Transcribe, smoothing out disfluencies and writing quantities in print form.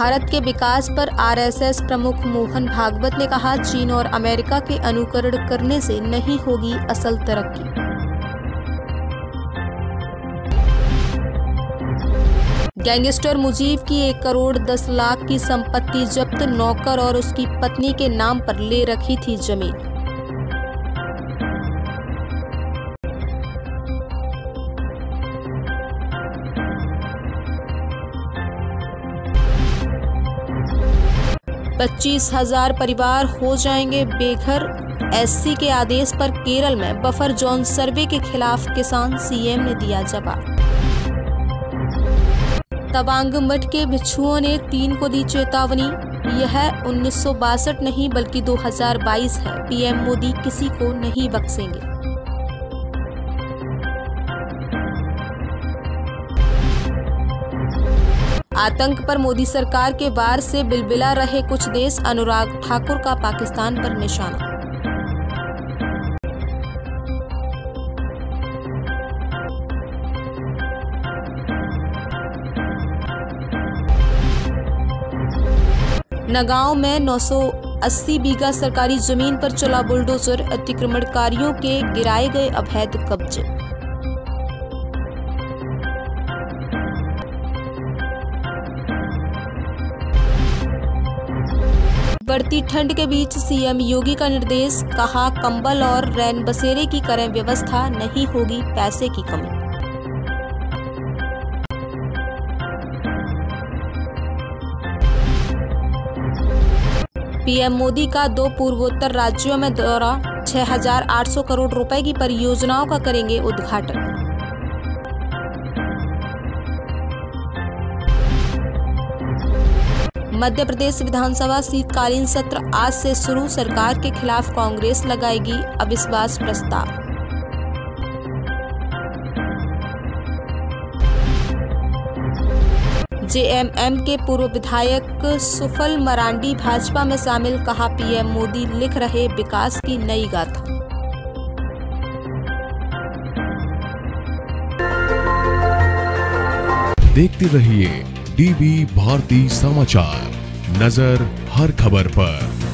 भारत के विकास पर आरएसएस प्रमुख मोहन भागवत ने कहा, चीन और अमेरिका के अनुकरण करने से नहीं होगी असल तरक्की। गैंगस्टर मुजीब की 1 करोड़ 10 लाख की संपत्ति जब्त, नौकर और उसकी पत्नी के नाम पर ले रखी थी जमीन। पच्चीस 25,000 परिवार हो जाएंगे बेघर। एससी के आदेश पर केरल में बफर जोन सर्वे के खिलाफ किसान, सीएम ने दिया जवाब। तवांग मठ के भिक्षुओं ने 3 को दी चेतावनी, यह 1962 नहीं बल्कि 2022 है, पीएम मोदी किसी को नहीं बख्शेंगे। आतंक पर मोदी सरकार के वार से बिलबिला रहे कुछ देश, अनुराग ठाकुर का पाकिस्तान पर निशाना। नगांव में 980 बीघा सरकारी जमीन पर चला बुलडोजर, अतिक्रमणकारियों के गिराए गए अवैध कब्जे। बढ़ती ठंड के बीच सीएम योगी का निर्देश, कहा कंबल और रैन बसेरे की करें व्यवस्था, नहीं होगी पैसे की कमी। पीएम मोदी का 2 पूर्वोत्तर राज्यों में दौरा, 6,800 करोड़ रुपए की परियोजनाओं का करेंगे उद्घाटन। मध्य प्रदेश विधानसभा शीतकालीन सत्र आज से शुरू, सरकार के खिलाफ कांग्रेस लगाएगी अविश्वास प्रस्ताव। जेएमएम के पूर्व विधायक सुफल मरांडी भाजपा में शामिल, कहा पीएम मोदी लिख रहे विकास की नई गाथा। देखते रहिए डीवी भारती समाचार, नजर हर खबर पर।